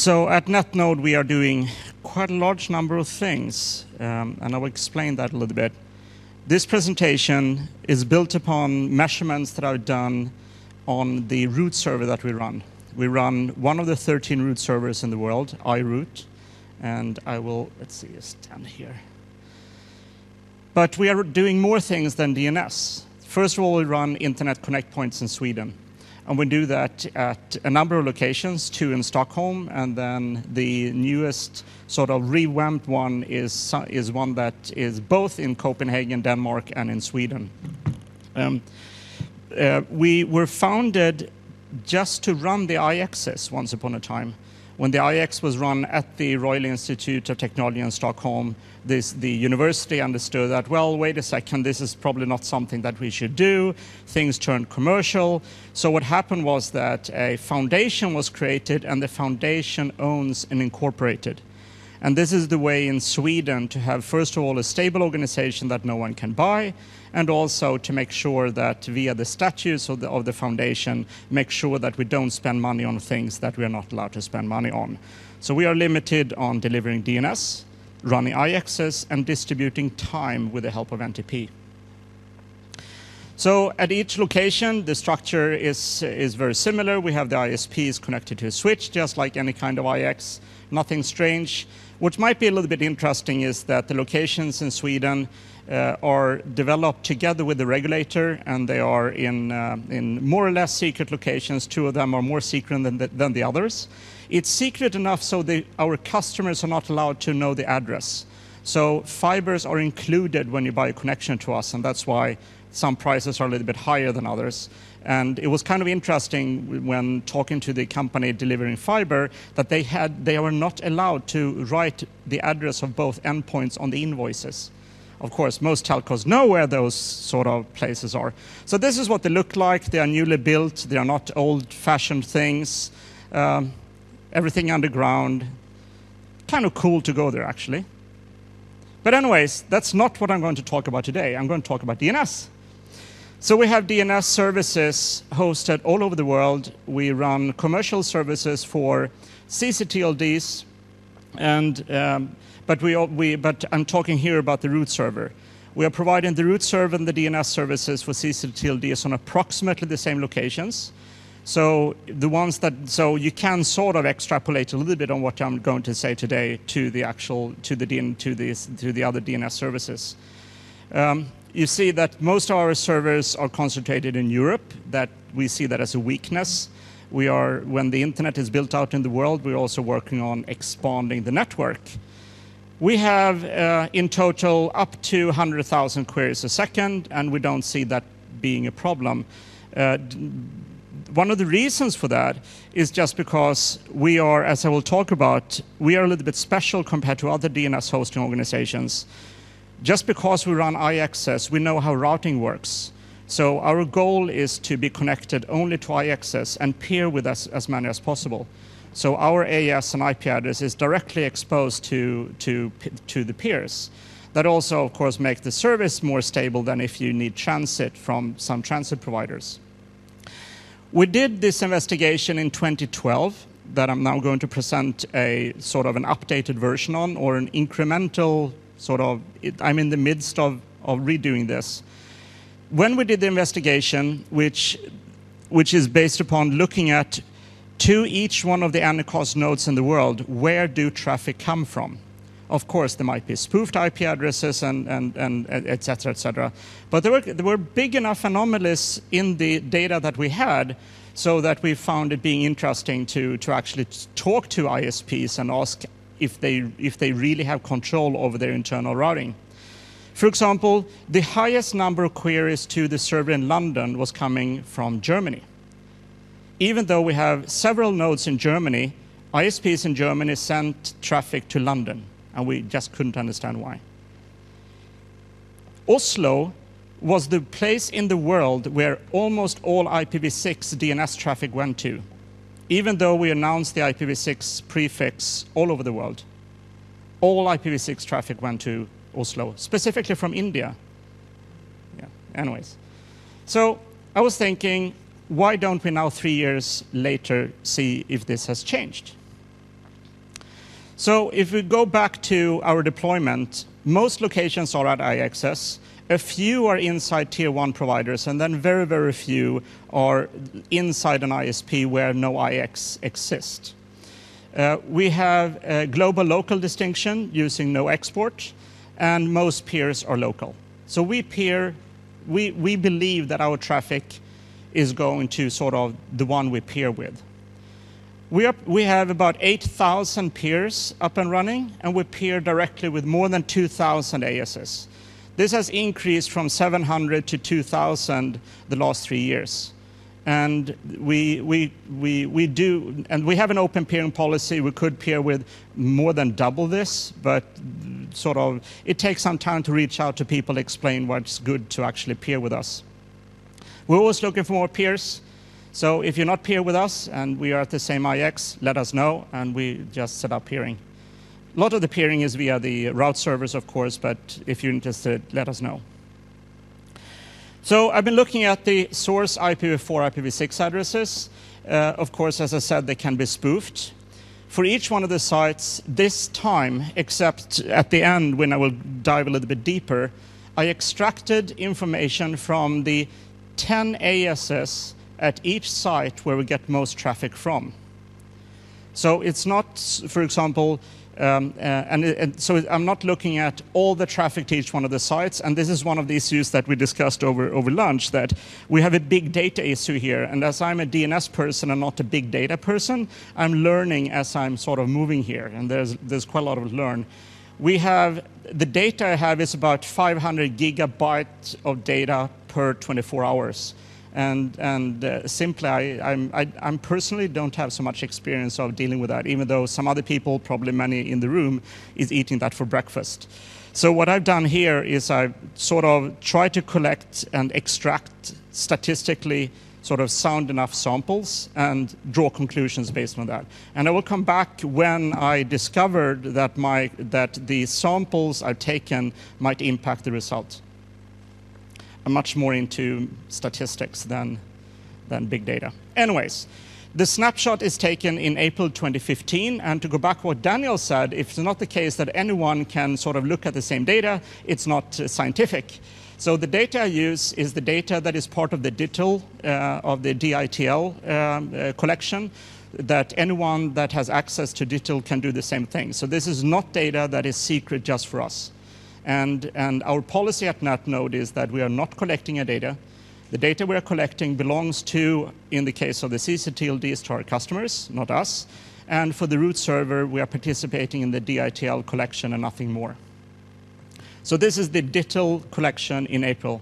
So at NetNode, we are doing quite a large number of things, and I will explain that a little bit. This presentation is built upon measurements that I've done on the root server that we run. We run one of the 13 root servers in the world, iRoot, and I will, let's see, stand here. But we are doing more things than DNS. First of all, we run Internet Connect points in Sweden. And we do that at a number of locations, 2 in Stockholm, and then the newest sort of revamped one is one that is both in Copenhagen, Denmark, and in Sweden. We were founded just to run the IXS once upon a time. When the IX was run at the Royal Institute of Technology in Stockholm, the university understood that, well, wait a second, this is probably not something that we should do. Things turned commercial. So what happened was that a foundation was created, and the foundation owns and incorporated. And this is the way in Sweden to have, first of all, a stable organization that no one can buy, and also to make sure that via the statutes of the foundation, make sure that we don't spend money on things that we are not allowed to spend money on. So we are limited on delivering DNS, running IXS, and distributing time with the help of NTP. So at each location, the structure is very similar. We have the ISPs connected to a switch, just like any kind of IX, nothing strange. What might be a little bit interesting is that the locations in Sweden are developed together with the regulator, and they are in more or less secret locations. 2 of them are more secret than the others. It's secret enough so our customers are not allowed to know the address. So fibers are included when you buy a connection to us, and that's why some prices are a little bit higher than others. And it was kind of interesting when talking to the company delivering fiber that they were not allowed to write the address of both endpoints on the invoices. Of course, most telcos know where those sort of places are. So this is what they look like. They are newly built. They are not old-fashioned things. Everything underground. Kind of cool to go there, actually. But anyways, that's not what I'm going to talk about today. I'm going to talk about DNS. So we have DNS services hosted all over the world. We run commercial services for ccTLDs, but I'm talking here about the root server. We are providing the root server and the DNS services for ccTLDs on approximately the same locations. So you can sort of extrapolate a little bit on what I'm going to say today to the other DNS services. You see that most of our servers are concentrated in Europe. That we see that as a weakness. When the internet is built out in the world, we're also working on expanding the network. We have in total up to 100,000 queries a second, and we don't see that being a problem. One of the reasons for that is just because we are, as I will talk about, we are a little bit special compared to other DNS hosting organizations. Just because we run IXS, we know how routing works. So our goal is to be connected only to IXS and peer with as many as possible. So our AS and IP address is directly exposed to the peers. That also, of course, makes the service more stable than if you need transit from some transit providers. We did this investigation in 2012 that I'm now going to present a sort of an updated version on, or an incremental sort of, I'm in the midst of redoing this. When we did the investigation, which is based upon looking at to each one of the Anycast nodes in the world, where do traffic come from? Of course, there might be spoofed IP addresses and et cetera, et cetera. But there were big enough anomalies in the data that we had so that we found it being interesting to actually talk to ISPs and ask if they really have control over their internal routing. For example, the highest number of queries to the server in London was coming from Germany. Even though we have several nodes in Germany, ISPs in Germany sent traffic to London, and we just couldn't understand why. Oslo was the place in the world where almost all IPv6 DNS traffic went to, even though we announced the IPv6 prefix all over the world. All IPv6 traffic went to Oslo, specifically from India. Yeah, anyways. So I was thinking, why don't we now, 3 years later, see if this has changed? So if we go back to our deployment, most locations are at IXS. A few are inside tier 1 providers, and then very, very few are inside an ISP where no IX exists. We have a global-local distinction using no export, and most peers are local. So we believe that our traffic is going to sort of the one we peer with. We have about 8,000 peers up and running, and we peer directly with more than 2,000 ASs. This has increased from 700 to 2,000 the last 3 years. And we have an open peering policy. We could peer with more than double this, but sort of it takes some time to reach out to people, explain what's good to actually peer with us. We're always looking for more peers. So if you're not peer with us and we are at the same IX, let us know, and we just set up peering. A lot of the peering is via the route servers, of course, but if you're interested, let us know. So I've been looking at the source IPv4, IPv6 addresses. Of course, as I said, they can be spoofed. For each one of the sites, this time, except at the end when I will dive a little bit deeper, I extracted information from the 10 ASs at each site where we get most traffic from. So it's not, for example, so I'm not looking at all the traffic to each one of the sites, and this is one of the issues that we discussed over lunch, that we have a big data issue here, and as I'm a DNS person and not a big data person, I'm learning as I'm sort of moving here, and there's quite a lot of learn. The data I have is about 500 gigabytes of data per 24 hours. And simply, I personally don't have so much experience of dealing with that, even though some other people, probably many in the room, is eating that for breakfast. So what I've done here is I've sort of tried to collect and extract statistically sort of sound enough samples and draw conclusions based on that. And I will come back when I discovered that the samples I've taken might impact the result. I'm much more into statistics than big data. Anyways, the snapshot is taken in April 2015, and to go back to what Daniel said, if it's not the case that anyone can sort of look at the same data, it's not scientific. So the data I use is the data that is part of the DITL, of the DITL collection, that anyone that has access to DITL can do the same thing. So this is not data that is secret just for us. And our policy at NetNode is that we are not collecting a data. The data we are collecting belongs to, in the case of the ccTLDs, to our customers, not us. And for the root server, we are participating in the DITL collection and nothing more. So this is the DITL collection in April.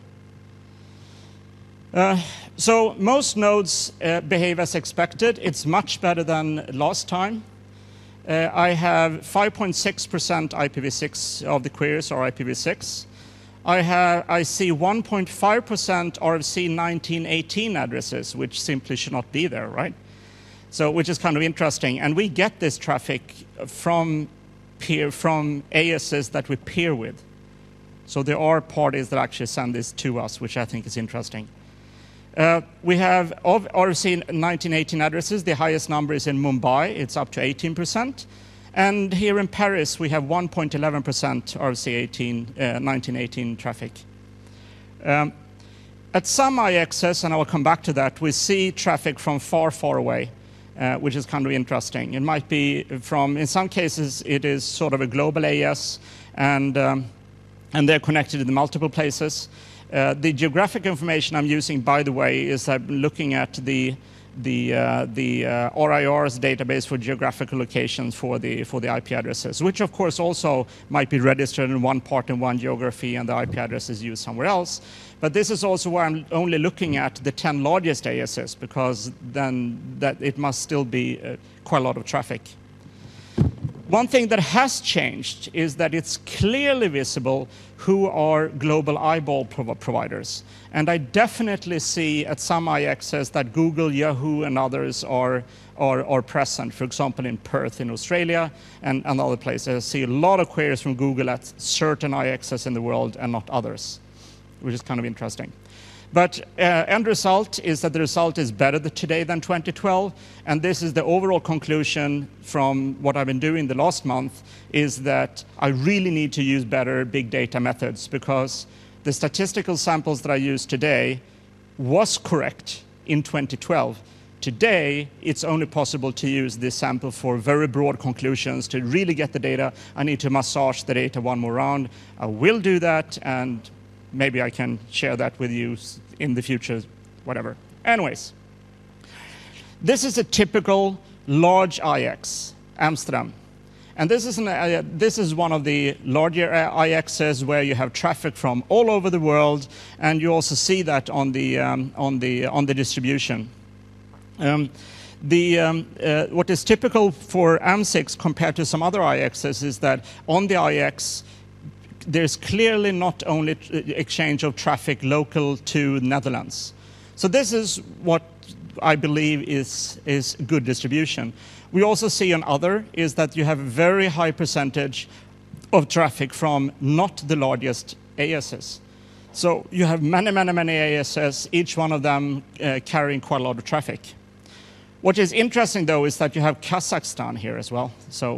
So most nodes behave as expected. It's much better than last time. I have 5.6% IPv6 of the queries are IPv6. I see 1.5% RFC 1918 addresses, which simply should not be there, right? So, which is kind of interesting. And we get this traffic from ASs that we peer with. So there are parties that actually send this to us, which I think is interesting. We have, of RFC 1918 addresses, the highest number is in Mumbai. It's up to 18%. And here in Paris, we have 1.11% RFC 1918 traffic. At some IXs, and I will come back to that, we see traffic from far, far away, which is kind of interesting. It might be from, in some cases, it is sort of a global AS, and they're connected in multiple places. The geographic information I'm using, by the way, is I'm looking at the RIR's database for geographical locations for the IP addresses, which of course also might be registered in one part in one geography and the IP address is used somewhere else. But this is also where I'm only looking at the 10 largest ASs, because then it must still be quite a lot of traffic. One thing that has changed is that it's clearly visible who are global eyeball providers. And I definitely see at some IXs that Google, Yahoo, and others are present. For example, in Perth in Australia and other places. I see a lot of queries from Google at certain IXs in the world and not others, which is kind of interesting. But end result is that the result is better today than 2012, and this is the overall conclusion from what I've been doing the last month, is that I really need to use better big data methods, because the statistical samples that I use today was correct in 2012. Today, it's only possible to use this sample for very broad conclusions. To really get the data, I need to massage the data one more round. I will do that, and maybe I can share that with you in the future, whatever. Anyways, this is a typical large IX, Amsterdam. And this is one of the larger IXs where you have traffic from all over the world, and you also see that on the distribution. What is typical for AM6 compared to some other IXs is that on the IX, there's clearly not only exchange of traffic local to Netherlands. So this is what I believe is good distribution. We also see on other is that you have a very high percentage of traffic from not the largest ASs. So you have many ASs, each one of them carrying quite a lot of traffic. What is interesting, though, is that you have Kazakhstan here as well. So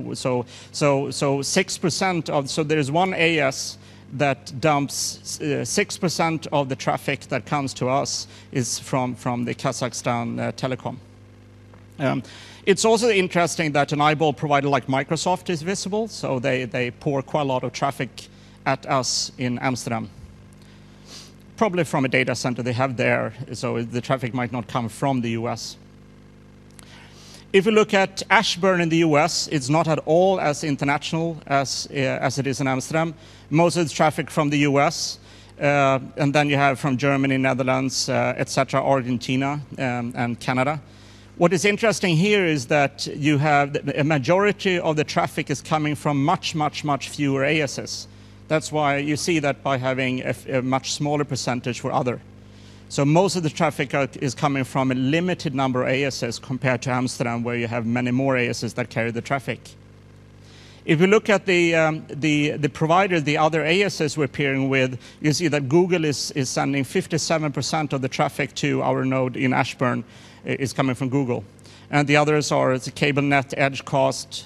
6% of, so there is one AS that dumps 6% of the traffic that comes to us is from the Kazakhstan telecom. It's also interesting that an eyeball provider like Microsoft is visible, so they pour quite a lot of traffic at us in Amsterdam. Probably from a data center they have there, so the traffic might not come from the US. If you look at Ashburn in the US, it's not at all as international as it is in Amsterdam. Most of the traffic from the US, and then you have from Germany, Netherlands, etc., Argentina, and Canada. What is interesting here is that you have a majority of the traffic is coming from much fewer ASs. That's why you see that by having a much smaller percentage for other. So most of the traffic is coming from a limited number of ASs compared to Amsterdam, where you have many more ASs that carry the traffic. If you look at the provider, the other ASs we're pairing with, you see that Google is sending 57% of the traffic to our node in Ashburn is coming from Google. And the others are CableNet, Edgecast,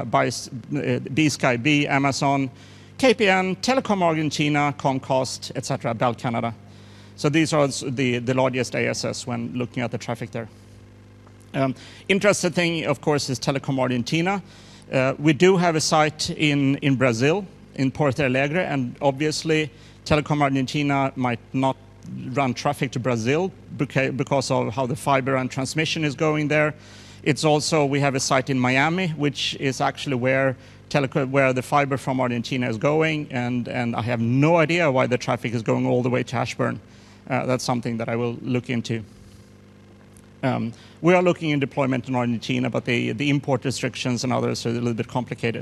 BSkyB, Amazon, KPN, Telecom Argentina, Comcast, etc., Bell Canada. So these are the largest ASs when looking at the traffic there. Interesting thing, of course, is Telecom Argentina. We do have a site in Brazil, in Porto Alegre, and obviously Telecom Argentina might not run traffic to Brazil because of how the fiber and transmission is going there. It's also, we have a site in Miami, which is actually where the fiber from Argentina is going, and I have no idea why the traffic is going all the way to Ashburn. That's something that I will look into. We are looking in deployment in Argentina, but the import restrictions and others are a little bit complicated.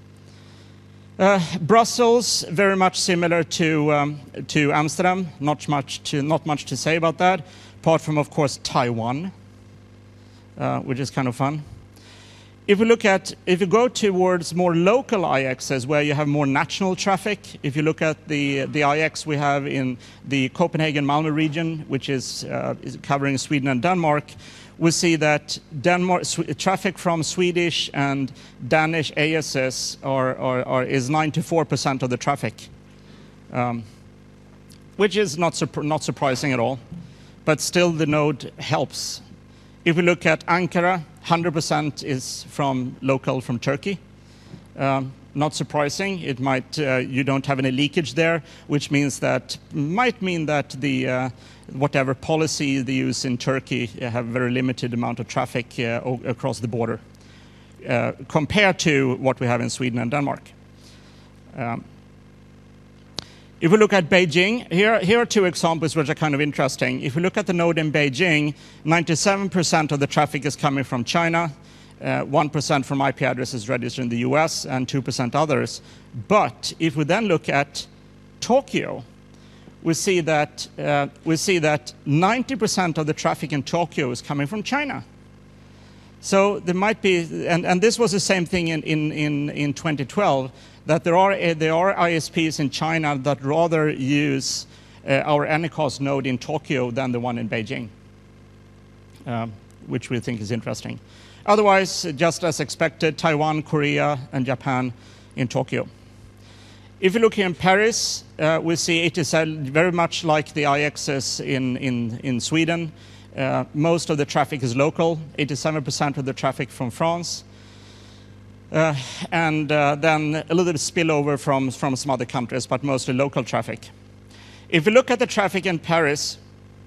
Brussels, very much similar to Amsterdam. Not much to say about that, apart from, of course, Taiwan, which is kind of fun. If you go towards more local IXs where you have more national traffic, if you look at the IX we have in the Copenhagen-Malmö region, which is covering Sweden and Denmark, we see that traffic from Swedish and Danish ASs is 94% of the traffic, which is not surprising at all, but still the node helps. If we look at Ankara, 100% is from local from Turkey. Not surprising. It might you don't have any leakage there, which might mean that the whatever policy they use in Turkey have very limited amount of traffic across the border compared to what we have in Sweden and Denmark. If we look at Beijing, here are two examples which are kind of interesting. If we look at the node in Beijing, 97% of the traffic is coming from China, 1% from IP addresses registered in the US, and 2% others. But if we then look at Tokyo, we see that 90% of the traffic in Tokyo is coming from China. So there might be, and this was the same thing in 2012, that there are ISPs in China that rather use our Anycast node in Tokyo than the one in Beijing, which we think is interesting. Otherwise, just as expected, Taiwan, Korea, and Japan in Tokyo. If you look here in Paris, we see ATSL very much like the IXs in Sweden. Most of the traffic is local, 87% of the traffic from France, and then a little bit of spillover from some other countries, but mostly local traffic. If you look at the traffic in Paris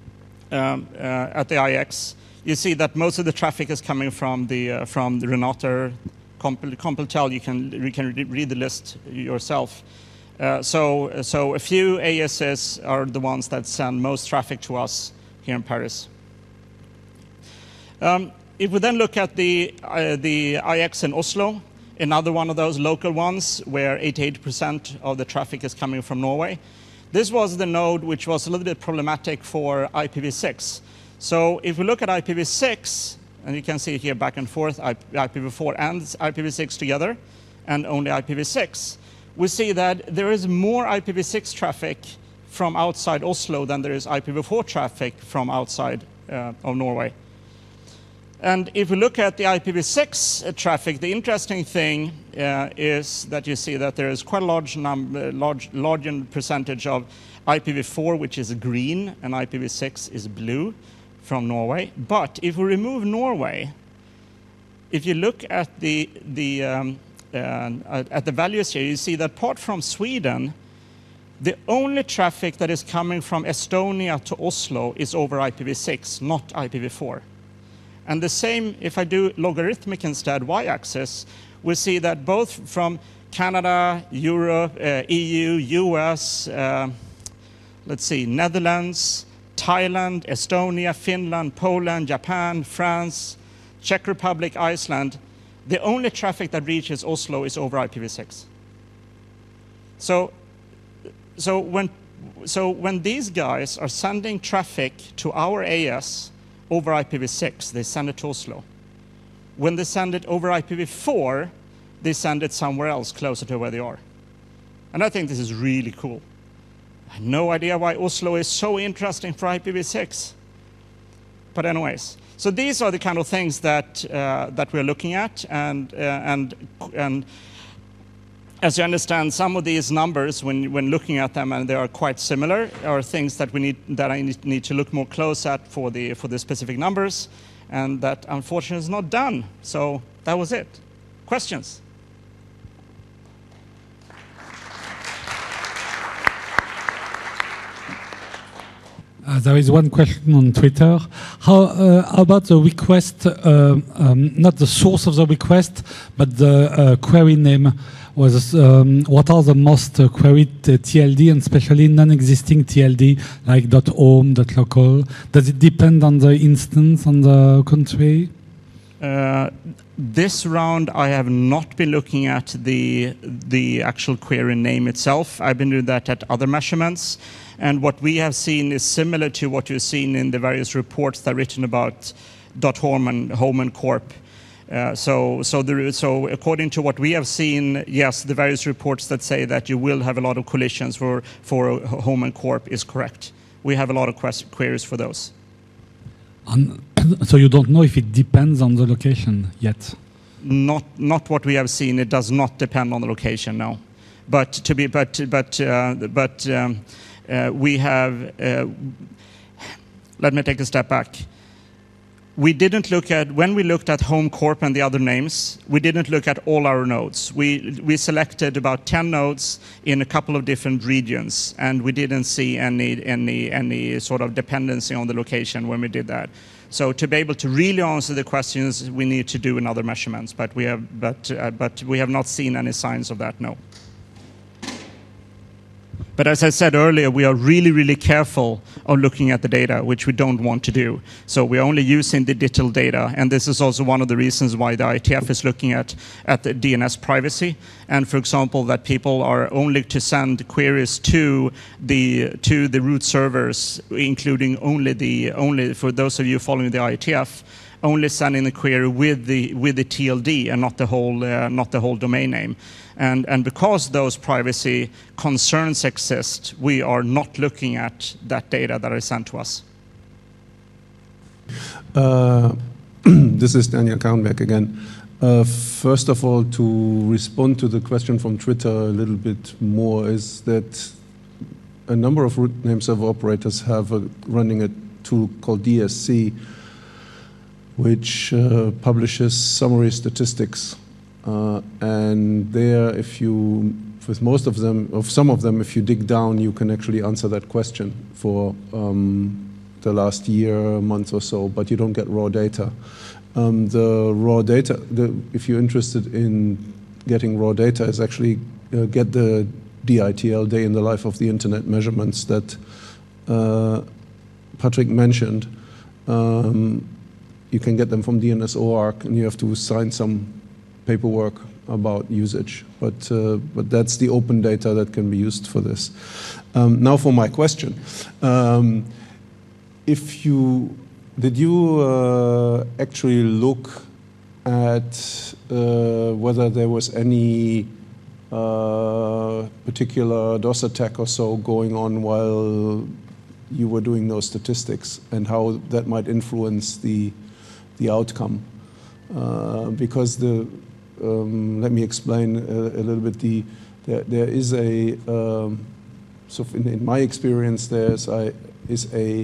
at the IX, you see that most of the traffic is coming from the Renater, Completel. You can read the list yourself. So a few ASs are the ones that send most traffic to us here in Paris. If we then look at the IX in Oslo, another one of those local ones where 88% of the traffic is coming from Norway. This was the node which was a little bit problematic for IPv6. So if we look at IPv6, and you can see here back and forth, IPv4 and IPv6 together, and only IPv6, we see that there is more IPv6 traffic from outside Oslo than there is IPv4 traffic from outside of Norway. And if we look at the IPv6 traffic, the interesting thing is that you see that there is quite a large percentage of IPv4, which is green, and IPv6 is blue from Norway. But if we remove Norway, if you look at the values here, you see that apart from Sweden, the only traffic that is coming from Estonia to Oslo is over IPv6, not IPv4. And the same, if I do logarithmic instead, y-axis, we see that both from Canada, Europe, EU, US, let's see, Netherlands, Thailand, Estonia, Finland, Poland, Japan, France, Czech Republic, Iceland, the only traffic that reaches Oslo is over IPv6. So when these guys are sending traffic to our AS over IPv6, they send it to Oslo. When they send it over IPv4, they send it somewhere else closer to where they are. And I think this is really cool. I have no idea why Oslo is so interesting for IPv6. But anyways, so these are the kind of things that we're looking at, and as you understand, some of these numbers, when looking at them, and they are quite similar, are things that I need to look more close at for the specific numbers, and that unfortunately is not done. So that was it. Questions? There is one question on Twitter. How about the request, not the source of the request, but the query name? What are the most queried TLD, and especially non-existing TLD, like .home, .local? Does it depend on the instance, on the country? This round, I have not been looking at the actual query name itself. I've been doing that at other measurements. And what we have seen is similar to what you've seen in the various reports that are written about .home and corp. So according to what we have seen, yes, the various reports that say that you will have a lot of collisions for home and corp is correct. We have a lot of queries for those. So you don't know if it depends on the location yet? Not what we have seen. It does not depend on the location, no. We have. Let me take a step back. We didn't look at, when we looked at Home Corp and the other names, we didn't look at all our nodes. We selected about 10 nodes in a couple of different regions, and we didn't see any sort of dependency on the location when we did that. So to be able to really answer the questions, we need to do another measurements, but we have not seen any signs of that, no. But as I said earlier, we are really, really careful on looking at the data, which we don't want to do. So we're only using the digital data, and this is also one of the reasons why the IETF is looking at the DNS privacy. And for example, that people are only to send queries to the root servers, including only for those of you following the IETF, only sending the query with the TLD and not the whole domain name. And because those privacy concerns exist, we are not looking at that data that is sent to us. This is Daniel Kahnberg again. First of all, to respond to the question from Twitter a little bit more, is that a number of root name server operators have running a tool called DSC, which publishes summary statistics. And there, if you, with most of them, some of them, if you dig down, you can actually answer that question for the last year, month or so, but you don't get raw data. The raw data, if you're interested in getting raw data, is actually get the DITL, Day in the Life of the Internet measurements that Patrick mentioned. You can get them from DNSOArch, and you have to sign some paperwork about usage. But that's the open data that can be used for this. Now for my question. Did you actually look at whether there was any particular DOS attack or so going on while you were doing those statistics, and how that might influence the outcome? Because let me explain a little bit. There is a so in my experience there is a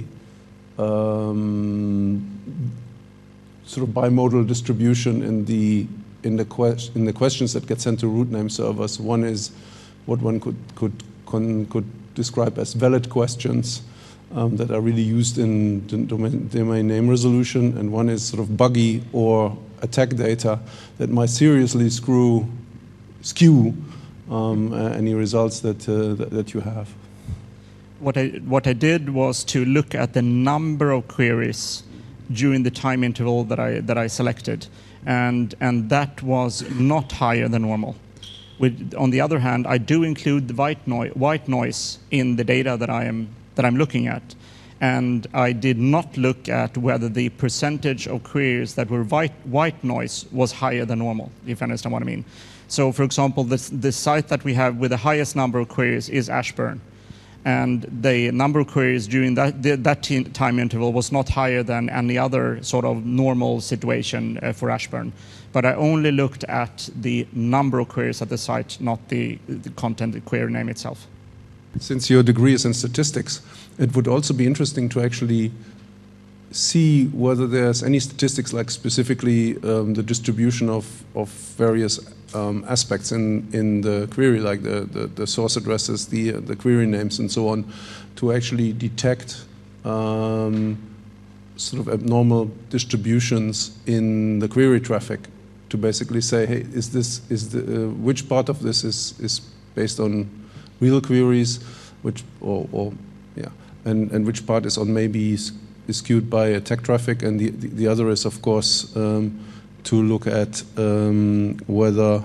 sort of bimodal distribution in the questions that get sent to root name servers. One is what one could describe as valid questions that are really used in domain name resolution, and one is sort of buggy or attack data that might seriously skew any results that you have. What I did was to look at the number of queries during the time interval that I selected, and that was not higher than normal. On the other hand, I do include the white noise in the data that I'm looking at, and I did not look at whether the percentage of queries that were white noise was higher than normal, if you understand what I mean. So, for example, the site that we have with the highest number of queries is Ashburn. And the number of queries during that time interval was not higher than any other sort of normal situation for Ashburn. But I only looked at the number of queries at the site, not the content, the query name itself. Since your degree is in statistics, it would also be interesting to actually see whether there's any statistics, like specifically the distribution of various aspects in the query, like the source addresses, the query names, and so on, to actually detect sort of abnormal distributions in the query traffic, to basically say, hey, which part of this is based on real queries, and which part is on maybe is skewed by attack traffic, and the other is, of course, to look at whether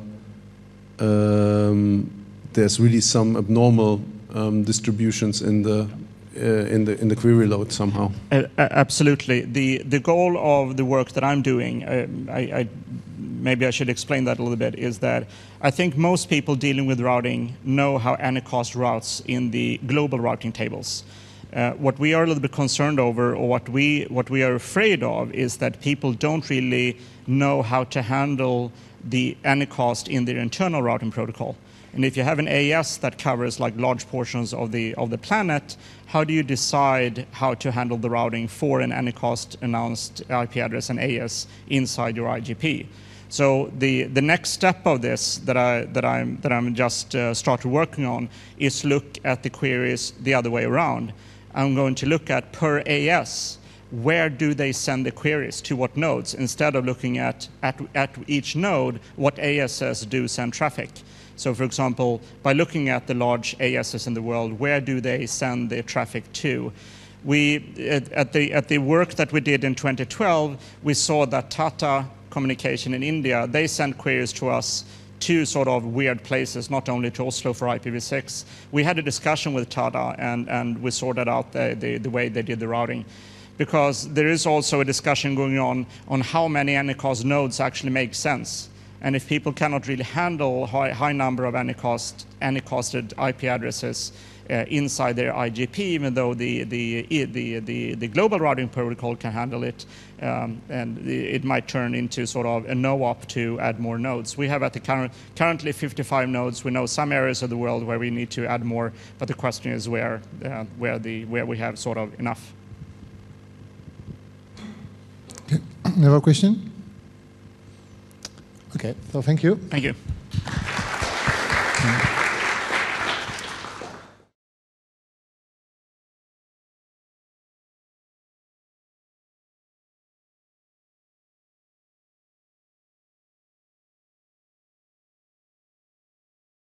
there's really some abnormal distributions in the query load somehow. Absolutely. The goal of the work that I'm doing, maybe I should explain that a little bit, is that I think most people dealing with routing know how Anycast routes in the global routing tables. What we are a little bit concerned over, or what we are afraid of, is that people don't really know how to handle the Anycast in their internal routing protocol. And if you have an AES that covers like large portions of the planet, how do you decide how to handle the routing for an Anycast announced IP address and AES inside your IGP? So the next step of this that I'm just started working on is look at the queries the other way around. I'm going to look at per AES, where do they send the queries to what nodes, instead of looking at each node what ASs do send traffic. So, for example, by looking at the large ASs in the world, where do they send their traffic to? At the work that we did in 2012, we saw that Tata Communication in India, they sent queries to us to sort of weird places, not only to Oslo for IPv6. We had a discussion with Tata, and we sorted out the way they did the routing. because there is also a discussion going on how many Anycast nodes actually make sense. And if people cannot really handle high number of Anycasted IP addresses inside their IGP, even though the global routing protocol can handle it, and it might turn into sort of a no-op to add more nodes. We have at the currently 55 nodes. We know some areas of the world where we need to add more, but the question is where we have sort of enough. Okay. Another question? Okay, so thank you. Thank you.